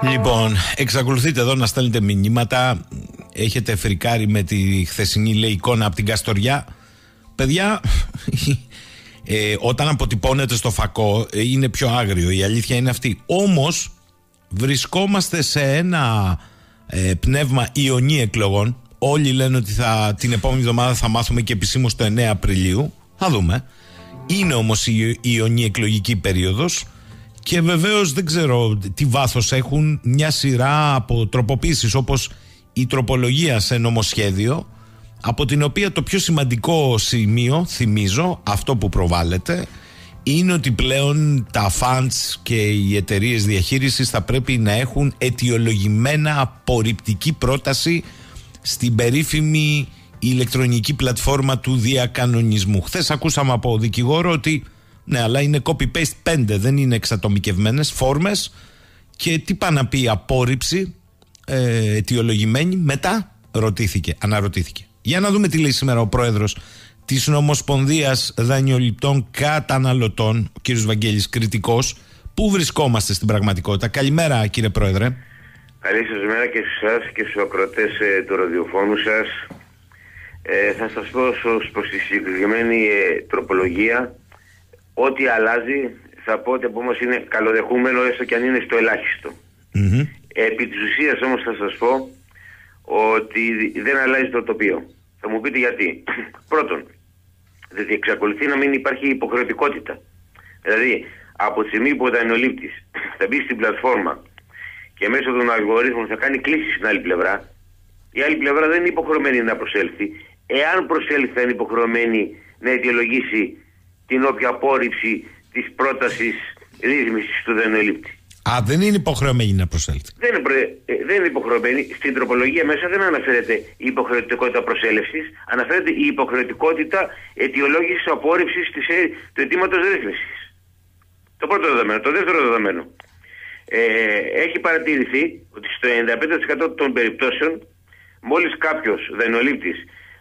Λοιπόν, εξακολουθείτε εδώ να στέλνετε μηνύματα. Έχετε φρικάρει με τη χθεσινή, λέει, εικόνα από την Καστοριά. Παιδιά, όταν αποτυπώνετε στο φακό είναι πιο άγριο, η αλήθεια είναι αυτή. Όμως βρισκόμαστε σε ένα πνεύμα ιονί εκλογών. Όλοι λένε ότι την επόμενη εβδομάδα θα μάθουμε και επισήμως το 9 Απριλίου. Θα δούμε. Είναι όμως η ιονί εκλογική περίοδος. Και βεβαίως δεν ξέρω τι βάθος έχουν μια σειρά από τροποποίησεις, όπως η τροπολογία σε νομοσχέδιο, από την οποία το πιο σημαντικό σημείο, θυμίζω, αυτό που προβάλλεται, είναι ότι πλέον τα funds και οι εταιρείες διαχείρισης θα πρέπει να έχουν αιτιολογημένα απορριπτική πρόταση στην περίφημη ηλεκτρονική πλατφόρμα του διακανονισμού. Χθες ακούσαμε από δικηγόρο ότι ναι, αλλά είναι copy-paste 5, δεν είναι εξατομικευμένες φόρμες. Και τι πάει να πει απόρριψη αιτιολογημένη? Μετά αναρωτήθηκε. Για να δούμε τι λέει σήμερα ο πρόεδρος της Νομοσπονδίας Δανειοληπτών Καταναλωτών, ο κ. Βαγγέλης Κρητικός. Πού βρισκόμαστε στην πραγματικότητα? Καλημέρα, κύριε πρόεδρε. Καλή σας μέρα και σε εσάς και στους ακροατές του ραδιοφώνου σας. Θα σας πω προς τη συγκεκριμένη τροπολογία. Ό,τι αλλάζει θα πω ότι από όμως είναι καλοδεχούμενο, έστω και αν είναι στο ελάχιστο. Επί της ουσίας όμως θα σας πω ότι δεν αλλάζει το τοπίο. Θα μου πείτε γιατί. Πρώτον, διότι εξακολουθεί να μην υπάρχει υποχρεωτικότητα. Δηλαδή, από τη στιγμή που ο δανειολήπτης θα μπει στην πλατφόρμα και μέσω των αλγορίθμων θα κάνει κλήσεις στην άλλη πλευρά, η άλλη πλευρά δεν είναι υποχρεωμένη να προσέλθει. Εάν προσέλθει, θα είναι υποχρεωμένη να αιτιολογήσει την όποια απόρριψη της πρότασης ρύθμισης του δανειολήπτη. Δεν είναι υποχρεωμένη να προσέλθει. Δεν είναι υποχρεωμένη. Στην τροπολογία μέσα δεν αναφέρεται η υποχρεωτικότητα προσέλευσης, αναφέρεται η υποχρεωτικότητα αιτιολόγησης απόρριψης του αιτήματος ρύθμισης. Το πρώτο δεδομένο. Το δεύτερο δεδομένο. Έχει παρατηρηθεί ότι στο 95% των περιπτώσεων, μόλις κάποιος δανειολήπτης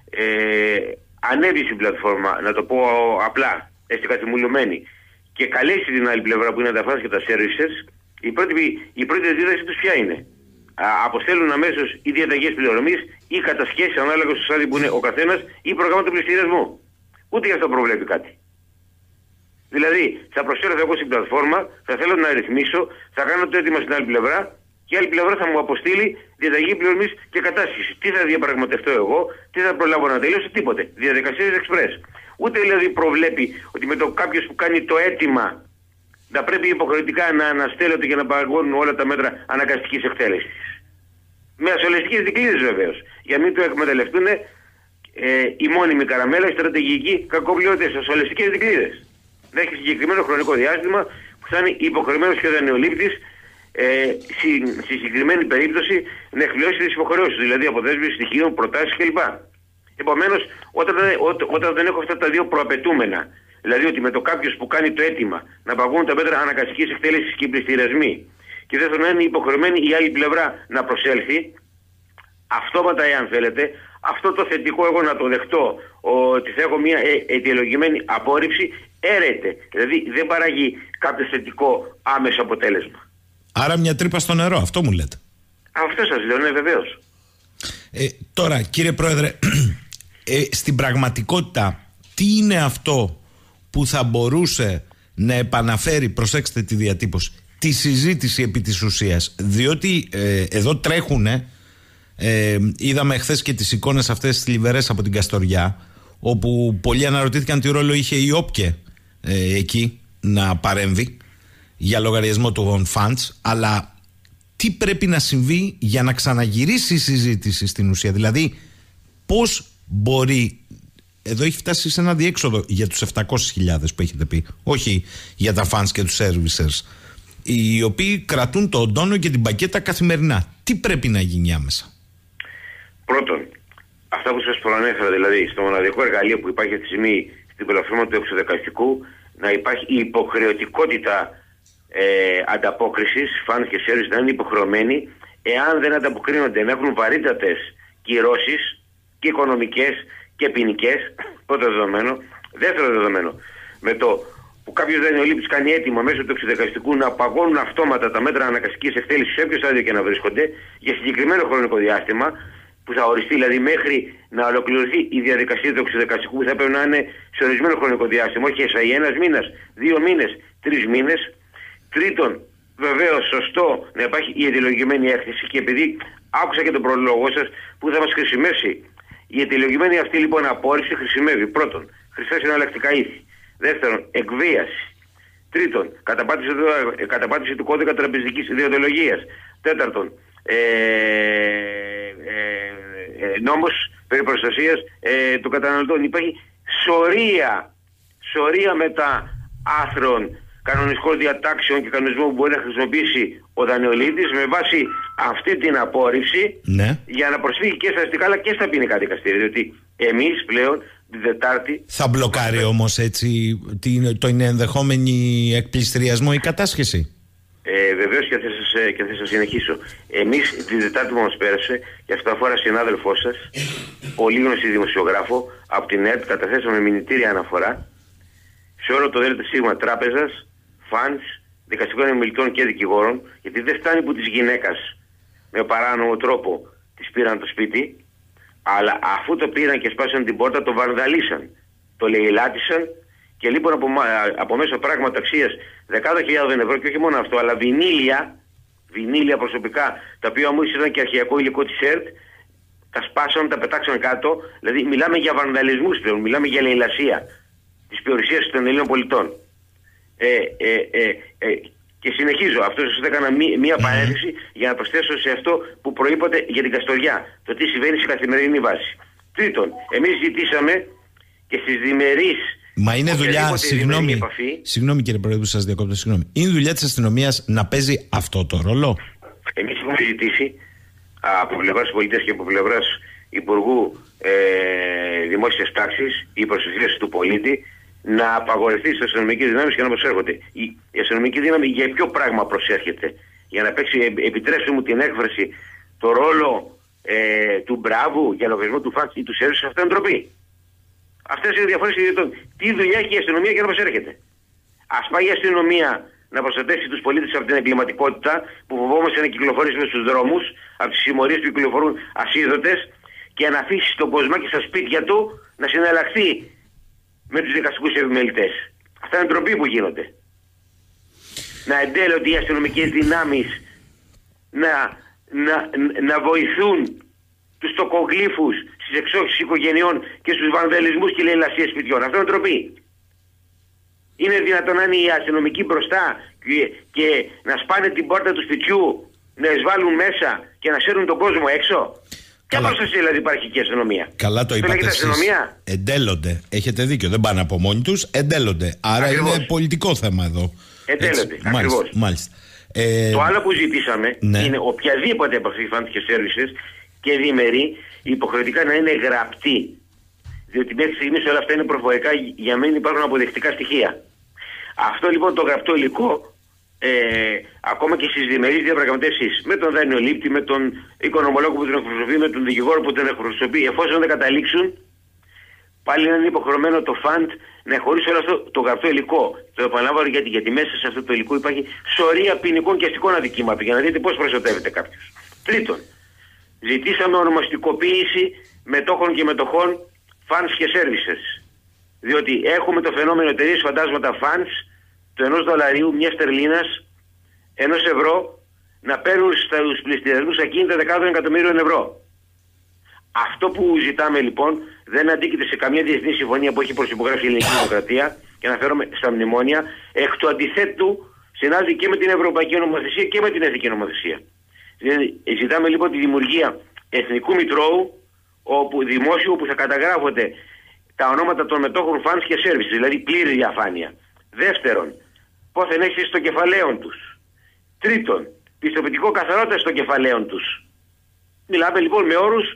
ανέβει στην πλατφόρμα, να το πω απλά, έστω καθημουλωμένη, και καλέσει την άλλη πλευρά που είναι τα funds και τα services, η πρώτη αντίδραση τους ποια είναι? Αποστέλνουν αμέσως ή διαταγές πληρωμής ή κατασχέσεις ανάλογα στο στάδιο που είναι ο καθένας ή προγράμματα πληστηριασμού. Ούτε γι' αυτό προβλέπει κάτι. Δηλαδή, θα προσφέρω εγώ στην πλατφόρμα, θα θέλω να ρυθμίσω, θα κάνω το αίτημα στην άλλη πλευρά και η άλλη πλευρά θα μου αποστείλει διαταγή πληρωμής και κατάσχεση. Τι θα διαπραγματευτώ εγώ, τι θα προλάβω να τελειώσω, τίποτε. Διαδικασίες express. Ούτε δηλαδή προβλέπει ότι με το κάποιος που κάνει το αίτημα θα πρέπει υποχρεωτικά να αναστέλλονται και να παγώνουν όλα τα μέτρα αναγκαστικής εκτέλεσης. Με ασφαλιστικές δικλείδες βεβαίως. Για μην το εκμεταλλευτούν η μόνιμη καραμέλα, η στρατηγική κακοπληρωτές, ασφαλιστικές δικλείδες. Να έχει συγκεκριμένο χρονικό διάστημα που θα είναι υποχρεωμένος και ο δανειολήπτης στη συγκεκριμένη περίπτωση να εκπληρώσει τις υποχρεώσεις, δηλαδή αποδέσμευση στοιχείων, προτάσεις κλπ. Επομένως, όταν δεν έχω αυτά τα δύο προαπαιτούμενα, δηλαδή ότι με το κάποιος που κάνει το αίτημα να παγώνουν τα μέτρα αναγκαστικής εκτέλεσης και οι πληστηριασμοί, και δεύτερον να είναι υποχρεωμένη η άλλη πλευρά να προσέλθει, αυτόματα, εάν θέλετε, αυτό το θετικό εγώ να το δεχτώ, ότι θα έχω μια αιτιολογημένη απόρριψη, έρεται. Δηλαδή δεν παράγει κάποιο θετικό άμεσο αποτέλεσμα. Άρα μια τρύπα στο νερό, αυτό μου λέτε? Αυτό σας λέω, ναι, βεβαίως. Τώρα, κύριε Πρόεδρε, στην πραγματικότητα, τι είναι αυτό που θα μπορούσε να επαναφέρει, προσέξτε τη διατύπωση, τη συζήτηση επί της ουσίας? Διότι εδώ τρέχουνε, είδαμε χθες και τις εικόνες αυτές θλιβερές από την Καστοριά, όπου πολλοί αναρωτήθηκαν τι ρόλο είχε η ΟΠΚΕ εκεί να παρέμβει για λογαριασμό των funds, αλλά τι πρέπει να συμβεί για να ξαναγυρίσει η συζήτηση στην ουσία? Δηλαδή πώς μπορεί, εδώ έχει φτάσει σε ένα διέξοδο για τους 700.000 που έχετε πει, όχι για τα funds και τους servicers, οι οποίοι κρατούν τον τόνο και την πακέτα καθημερινά. Τι πρέπει να γίνει άμεσα? Πρώτον, αυτά που σας προανέφερα, δηλαδή στο μοναδικό εργαλείο που υπάρχει αυτή τη στιγμή στην πλατφόρμα του εξοδικαστικού, να υπάρχει η υποχρεωτικότητα ανταπόκρισης, funds και services να είναι υποχρεωμένοι, εάν δεν ανταποκρίνονται, να έχουν βαρύτατες κυρώσεις και οικονομικές και ποινικές. Πρώτο δεδομένο. Δεύτερο δεδομένο, με το που κάποιος δανειολήπτης κάνει αίτημα μέσω του εξοδικαστικού να παγώνουν αυτόματα τα μέτρα αναγκαστικής εκτέλεσης σε όποιο στάδιο και να βρίσκονται για συγκεκριμένο χρονικό διάστημα, που θα οριστεί δηλαδή μέχρι να ολοκληρωθεί η διαδικασία του εξοδικαστικού, που θα πρέπει να είναι σε ορισμένο χρονικό διάστημα, όχι εσάι 1 μήνας, 2 μήνες, 3 μήνες. Τρίτον, βεβαίως σωστό να υπάρχει η αιτιολογημένη έκθεση, και επειδή άκουσα και τον προλόγο σας που θα μας χρησιμεύσει. Η αιτιολογημένη αυτή λοιπόν απόρριψη χρησιμεύει πρώτον χρηστά συναλλακτικά ήθη. Δεύτερον, εκβίαση. Τρίτον, καταπάτηση του κώδικα τραπεζικής ιδιοντολογίας. Τέταρτον, νόμος περί προστασίας των καταναλωτών. Υπάρχει σωρία μετά άρθρων κανονιστικών διατάξεων και κανονισμών που μπορεί να χρησιμοποιήσει ο δανειολήπτης με βάση αυτή την απόρριψη, ναι, για να προσφύγει και στα αστικά αλλά και στα ποινικά δικαστήρια. Διότι εμείς πλέον την Δετάρτη. Θα μπλοκάρει όμως έτσι την ενδεχόμενη εκπληστηριασμό η κατάσχεση? Βεβαίως, και θα σας συνεχίσω. Εμείς την Δετάρτη που μας πέρασε, και αυτό αφορά συνάδελφό σας, πολύ γνωστή δημοσιογράφο, από την ΕΡΤ, καταθέσαμε μηνυτήρια αναφορά σε όλο το ΔΣ τράπεζας, φαντς, δικαστικών επιμελητών και δικηγόρων, γιατί δεν φτάνει που της γυναίκας με παράνομο τρόπο της πήραν το σπίτι, αλλά αφού το πήραν και σπάσαν την πόρτα, το βανδαλίσαν, το λαιλάτισαν και λείπουν από μέσα πράγματα αξίας δεκάδων χιλιάδων ευρώ, και όχι μόνο αυτό, αλλά βινίλια προσωπικά, τα οποία όμως ήταν και αρχαιακό υλικό της ΕΡΤ, τα σπάσαν, τα πετάξαν κάτω. Δηλαδή μιλάμε για βανδαλισμούς πλέον, μιλάμε για λαιλασία της περιουσίας των Ελλήνων πολιτών. Και συνεχίζω. Αυτό σας έκανα μία παρένθεση για να προσθέσω σε αυτό που προείπατε για την Καστοριά, το τι συμβαίνει σε καθημερινή βάση. Τρίτον, εμείς ζητήσαμε και στις διμερείς. Μα είναι δουλειά, συγγνώμη κύριε Πρόεδρε που σας διακόπτω, συγγνώμη. Είναι δουλειά της αστυνομίας να παίζει αυτό το ρόλο? Εμείς έχουμε ζητήσει από πλευράς πολιτείας και από πλευράς Υπουργού Δημόσιας Τάξης η προστασία του πολίτη να απαγορευτεί στις αστυνομικές δυνάμεις και να προσέρχονται. Η αστυνομική δύναμη για ποιο πράγμα προσέρχεται? Για να παίξει, επιτρέψτε μου την έκφραση, το ρόλο του μπράβου για λογαριασμό του φαντς ή του σέρβις? Αυτά είναι ντροπή. Αυτές είναι οι διαφορές ιδιωτών. Τι δουλειά έχει η αστυνομία για να προσέρχεται? Ας πάει η αστυνομία να προστατεύσει τους πολίτες από την εγκληματικότητα που φοβόμαστε να κυκλοφορήσουμε στους δρόμους, από τις συμμορίες που κυκλοφορούν ασίδωτες, και να αφήσει τον κοσμάκι στα σπίτια του να συναλλαχθεί με τους δικαστικούς επιμελητές. Αυτά είναι ντροπή που γίνονται. Να εντέλλονται οι αστυνομικές δυνάμεις να βοηθούν τους τοκογλύφους στις εξόχησεις οικογενειών και στους βανδαλισμούς και λαιλασίες σπιτιών. Αυτό είναι ντροπή. Είναι δυνατόν να είναι οι αστυνομικοί μπροστά και να σπάνε την πόρτα του σπιτιού, να εισβάλλουν μέσα και να σέρνουν τον κόσμο έξω? Ποια προστασία δηλαδή υπάρχει και η αστυνομία? Καλά το είπατε εσείς. Εντέλλονται. Έχετε δίκιο. Δεν πάνε από μόνοι τους. Εντέλλονται. Άρα ακριβώς. Είναι πολιτικό θέμα εδώ. Εντέλλονται. Ακριβώς. Μάλιστα. Το άλλο που ζητήσαμε, ναι, είναι οποιαδήποτε επαφή φαντ και σέρβισες και διμερή υποχρεωτικά να είναι γραπτή. Διότι μέχρι στιγμής όλα αυτά είναι προφορικά για να μην υπάρχουν αποδεικτικά στοιχεία. Αυτό λοιπόν το γραπτό υλικό, ακόμα και στις διμερείς διαπραγματεύσεις με τον δανειολήπτη, με τον οικονομολόγο που τον εκπροσωπεί, με τον δικηγόρο που τον εκπροσωπεί, εφόσον δεν καταλήξουν, πάλι είναι υποχρεωμένο το φαντ να χωρίσει όλο αυτό το γραπτό υλικό. Το επαναλαμβάνω γιατί μέσα σε αυτό το υλικό υπάρχει σωρία ποινικών και αστικών αδικήματων, για να δείτε πώς προστατεύεται κάποιος. Τρίτον, ζητήσαμε ονομαστικοποίηση μετόχων και μετοχών funds και services. Διότι έχουμε το φαινόμενο εταιρείες φαντάσματα funds του $1, μια στερλίνας, €1 να παίρνουν στους πληστηριασμούς ακίνητα δεκάδων εκατομμύριων ευρώ. Αυτό που ζητάμε λοιπόν δεν αντίκειται σε καμία διεθνή συμφωνία που έχει προσυπογράψει η Ελληνική Δημοκρατία, και αναφέρομαι στα μνημόνια. Εκ του αντιθέτου συνάδει και με την Ευρωπαϊκή Νομοθεσία και με την Εθνική Νομοθεσία. Ζητάμε λοιπόν τη δημιουργία εθνικού μητρώου δημόσιου, όπου θα καταγράφονται τα ονόματα των μετόχων funds και services, δηλαδή πλήρη διαφάνεια. Δεύτερον, πόθεν έχει στο κεφαλαίον τους. Τρίτον, πιστοποιητικό καθαρότητα στο κεφαλαίον τους. Μιλάμε λοιπόν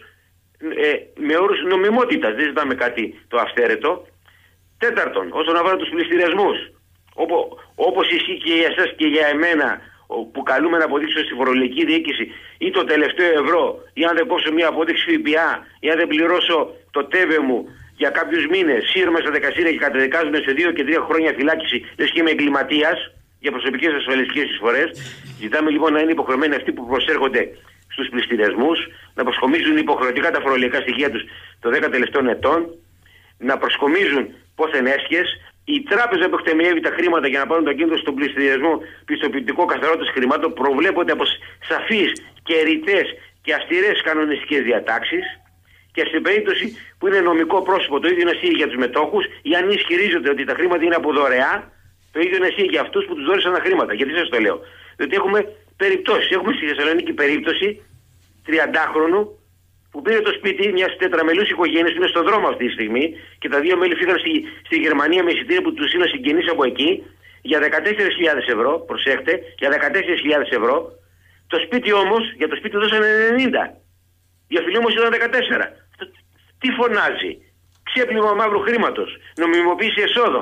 με όρους νομιμότητας, δεν ζητάμε κάτι το αυθαίρετο. Τέταρτον, όσον αφορά τους πληστηριασμούς, όπως ισχύει και για εσάς και για εμένα, που καλούμε να αποδείξω στη φορολογική διοίκηση ή το τελευταίο ευρώ, ή αν δεν κόψω μια απόδειξη ΦΠΑ, ή αν δεν πληρώσω το τέβε μου για κάποιους μήνες σύρμα στα δικαστήρια και καταδικάζουν σε 2 και 3 χρόνια φυλάκιση, λες και είμαι εγκληματίας για προσωπικές ασφαλιστικές εισφορές. Ζητάμε λοιπόν να είναι υποχρεωμένοι αυτοί που προσέρχονται στους πληστηριασμούς, να προσκομίζουν υποχρεωτικά τα φορολογικά στοιχεία τους των 10 τελευταίων ετών, να προσκομίζουν πόθεν έσχες. Η τράπεζα που εκτεμιεύει τα χρήματα για να πάρουν το κίνητρο στον πληστηριασμό πιστοποιητικό καθαρότητας χρημάτων προβλέπονται από σαφείς και ρητές και αυστηρές κανονιστικές διατάξεις. Και στην περίπτωση που είναι νομικό πρόσωπο, το ίδιο να ισχύει για τους μετόχους, ή αν ισχυρίζονται ότι τα χρήματα είναι από δωρεά, το ίδιο να ισχύει για αυτούς που τους δώρισαν τα χρήματα. Γιατί σας το λέω? Διότι έχουμε περιπτώσεις. Έχουμε στη Θεσσαλονίκη περίπτωση 30χρονου που πήρε το σπίτι μιας τετραμελούς οικογένειας που είναι στον δρόμο αυτή τη στιγμή και τα 2 μέλη φύγαν στη Γερμανία με εισιτήρια που τους είναι συγγενείς από εκεί για 14.000 ευρώ. Προσέχτε, για 14.000 ευρώ. Το σπίτι όμως, για το σπίτι δώσανε 90. Η οφειλή όμως ήταν 14. Τι φωνάζει? Ξέπλυμα μαύρου χρήματος. Νομιμοποίηση εσόδων.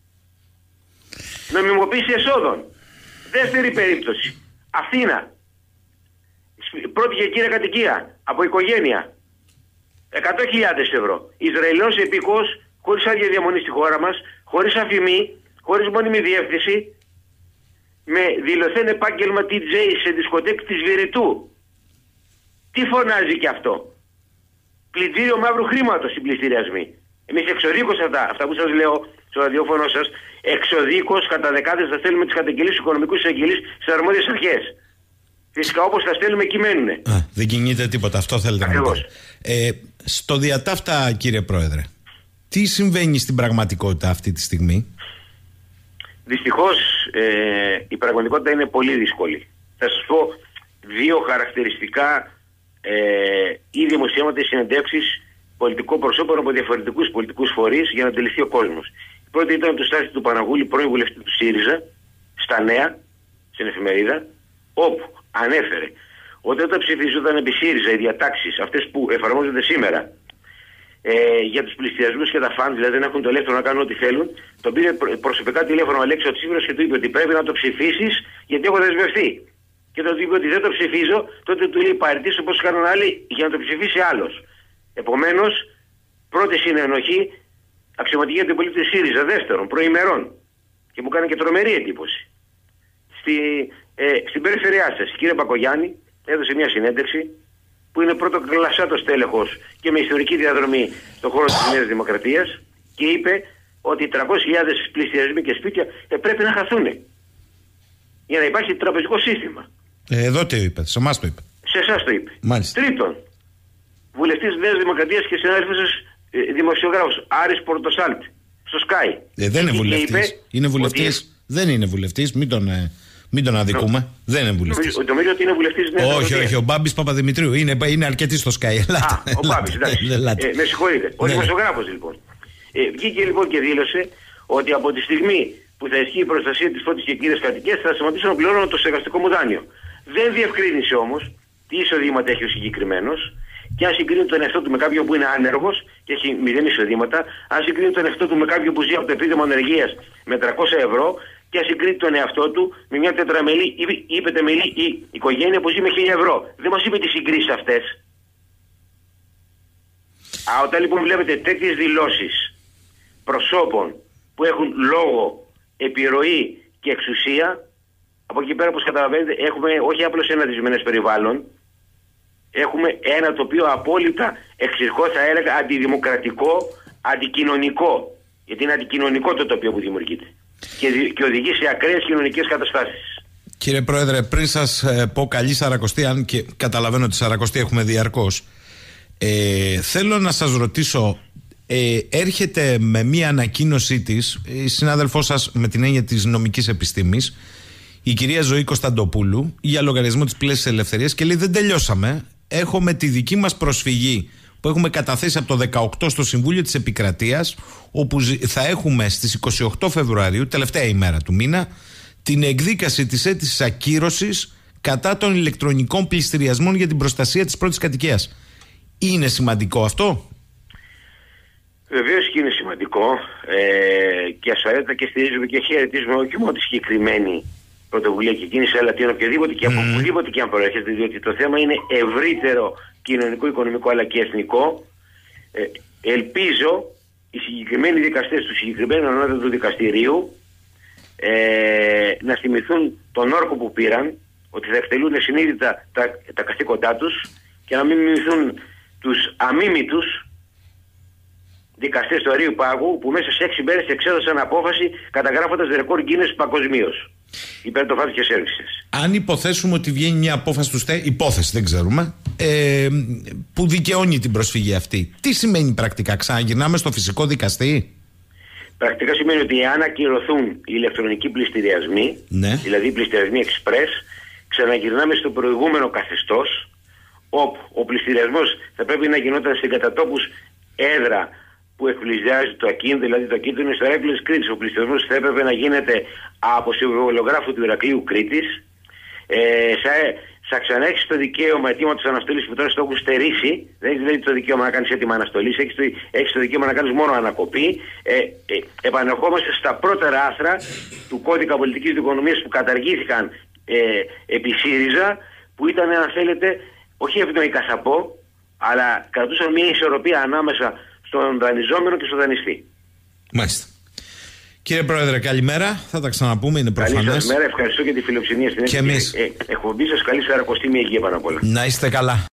Νομιμοποίηση εσόδων. Δεύτερη περίπτωση. Αθήνα. Πρώτη και κύρια κατοικία. Από οικογένεια. 100.000 ευρώ. Ισραηλινός επίκος, χωρίς άδεια διαμονή στη χώρα μας, χωρίς αφημί, χωρίς μόνιμη διεύθυνση, με δηλωθέν επάγγελμα DJ σε δισκοτέκ της Βηρητού. Τι φωνάζει και αυτό? Πλυντήριο μαύρου χρήματος στην πληστηριασμή. Εμείς εξοδίκως αυτά που σας λέω στο ραδιόφωνο σας, εξοδίκως κατά δεκάδες θα στέλνουμε τις καταγγελίες του οικονομικού εισαγγελείς στις αρμόδιες αρχές. Φυσικά όπως τα στέλνουμε εκεί μένουνε. Δεν κινείται τίποτα, αυτό θέλετε να πείτε. Στο διατάφτα, κύριε Πρόεδρε, τι συμβαίνει στην πραγματικότητα αυτή τη στιγμή? Δυστυχώς η πραγματικότητα είναι πολύ δύσκολη. Θα σας πω 2 χαρακτηριστικά ή δημοσιεύματα ή συνεντεύξεις πολιτικών προσώπων από διαφορετικούς πολιτικούς φορείς για να αντιληφθεί ο κόσμος. Η πρώτη ήταν το Στάθη του Παναγούλη, πρώην βουλευτή του ΣΥΡΙΖΑ, στα Νέα, στην εφημερίδα, όπου ανέφερε ότι όταν ψηφίζονταν επί ΣΥΡΙΖΑ οι διατάξεις αυτές που εφαρμόζονται σήμερα για τους πληστηριασμούς και τα φαντ, δηλαδή δεν έχουν το ελεύθερο να κάνουν ό,τι θέλουν, τον πήρε προσωπικά τηλέφωνο ο Αλέξης ο Τσίπρας και του είπε ότι πρέπει να το ψηφίσεις γιατί έχω δεσμευτεί. Και όταν του είπε ότι δεν το ψηφίζω, τότε του λέει παραιτήσω όπως κάνουν άλλοι για να το ψηφίσει άλλος. Επομένως, πρώτη συνενοχή αξιωματική για την πολίτη ΣΥΡΙΖΑ. Δεύτερον, προημερών. Και μου κάνει και τρομερή εντύπωση. Στην περιφερειά σας, κύριε Μπακογιάννη, έδωσε μια συνέντευξη που είναι πρώτο κλασσάτος τέλεχος και με ιστορική διαδρομή στον χώρο της Νέας Δημοκρατίας και είπε ότι 300.000 πληστηριασμοί και σπίτια πρέπει να χαθούν για να υπάρχει τραπεζικό σύστημα. Εδώ το είπε, σε εμάς το είπε. Σε εσάς το είπε. Μάλιστα. Τρίτον, βουλευτής της Νέας Δημοκρατίας και συνάδελφος σας δημοσιογράφος Άρης Πορτοσάλτη στο Sky. Δεν είναι βουλευτής. Είναι βουλευτής. Δεν είναι βουλευτής. Μην τον αδικούμε. Δεν είναι βουλευτής. Νομίζω ότι είναι βουλευτής της Νέας Δημοκρατίας. Όχι, ο Μπάμπης Παπαδημητρίου. Είναι αρκετή στο Sky. Ο Μπάμπης, εντάξει. Με συγχωρείτε. Ο δημοσιογράφος λοιπόν. Βγήκε λοιπόν και δήλωσε ότι από τη στιγμή που θα ισχύει η προστασία της πρώτης και κύριας κατοικίας θα σταματήσω να πληρώνω το στεγαστικό μου δάνειο. Δεν διευκρίνησε όμως τι εισοδήματα έχει ο συγκεκριμένος και αν συγκρίνει τον εαυτό του με κάποιον που είναι άνεργος και έχει 0 εισοδήματα, αν συγκρίνει τον εαυτό του με κάποιον που ζει από το επίδομα ανεργίας με 300 ευρώ και αν συγκρίνει τον εαυτό του με μια τετραμελή ή πενταμελή οικογένεια που ζει με 1000 ευρώ. Δεν μας είπε τις συγκρίσεις αυτές. Όταν λοιπόν βλέπετε τέτοιες δηλώσεις προσώπων που έχουν λόγο, επιρροή και εξουσία, από εκεί πέρα όπως καταλαβαίνετε έχουμε όχι απλώς ένα δυσμενές περιβάλλον, έχουμε ένα το οποίο απόλυτα εξηρχώ θα έλεγα αντιδημοκρατικό, αντικοινωνικό, γιατί είναι αντικοινωνικό το τοπίο που δημιουργείται και οδηγεί σε ακραίες κοινωνικές καταστάσεις. Κύριε Πρόεδρε, πριν σας πω καλή Σαρακοστή, αν και καταλαβαίνω ότι Σαρακοστή έχουμε διαρκώς, θέλω να σας ρωτήσω, έρχεται με μία ανακοίνωσή της η συνάδελφός σας με την έννοια της νομικής επιστήμης, η κυρία Ζωή Κωνσταντοπούλου, για λογαριασμό της Πλαίσης Ελευθερίας και λέει δεν τελειώσαμε, έχουμε τη δική μας προσφυγή που έχουμε καταθέσει από το 18 στο Συμβούλιο της Επικρατείας, όπου θα έχουμε στις 28 Φεβρουαρίου, τελευταία ημέρα του μήνα, την εκδίκαση της αίτησης ακύρωσης κατά των ηλεκτρονικών πληστηριασμών για την προστασία της πρώτης κατοικίας. Είναι σημαντικό αυτό? Βεβαίως και είναι σημαντικό και ασφαλέτα και στηρίζουμε και χαιρετίζουμε όχι μόνο τη συγκεκριμένη πρωτοβουλία και κίνηση, αλλά την οποιαδήποτε και από οπουδήποτε και αν προέρχεται, διότι το θέμα είναι ευρύτερο κοινωνικό, οικονομικό αλλά και εθνικό. Ελπίζω οι συγκεκριμένοι δικαστές του συγκεκριμένου ανώτατου δικαστηρίου να θυμηθούν τον όρκο που πήραν, ότι θα εκτελούν συνείδητα τα καθήκοντά τους και να μην μιμηθούν τους αμίμητους δικαστές του Αρείου Πάγου που μέσα σε 6 μέρες εξέδωσαν απόφαση καταγράφοντας ρεκόρ Guinness παγκοσμίως υπέρ των φάτων και σέρβισης. Αν υποθέσουμε ότι βγαίνει μια απόφαση του υπόθεση δεν ξέρουμε, που δικαιώνει την προσφυγή αυτή, τι σημαίνει πρακτικά? Ξαναγυρνάμε στο φυσικό δικαστή? Πρακτικά σημαίνει ότι αν ακυρωθούν οι ηλεκτρονικοί πληστηριασμοί, δηλαδή οι πληστηριασμοί express, ξαναγυρνάμε στο προηγούμενο καθεστώς, όπου ο πληστηριασμός θα πρέπει να γινόταν σε κατατόπους έδρα που εκπλησιάζει το ακίνητο, δηλαδή το ακίνητο είναι στο Ηράκλειος Κρήτης. Ο πληστηριασμός θα έπρεπε να γίνεται από συμβολογράφο του Ηρακλείου Κρήτης. Θα ξαναέχεις το δικαίωμα αιτήματος αναστολής που τώρα στο έχουν στερήσει. Δεν έχεις δηλαδή το δικαίωμα να κάνεις αίτημα αναστολής, έχεις το δικαίωμα να κάνεις μόνο ανακοπή. Επανερχόμαστε στα πρώτερα άρθρα του κώδικα πολιτικής δικονομίας που καταργήθηκαν επί ΣΥΡΙΖΑ, που ήταν, αν θέλετε, όχι ευνοϊκά θα πω, αλλά κρατούσαν μια ισορροπία ανάμεσα στον δανειζόμενο και στον δανειστή. Μάλιστα. Κύριε Πρόεδρε, καλημέρα. Θα τα ξαναπούμε, είναι προφανές. Καλή σας μέρα, ευχαριστώ για τη φιλοξενία στην εκπομπή σας. Καλή σας 41η υγεία πάνω απ' όλα. Να είστε καλά.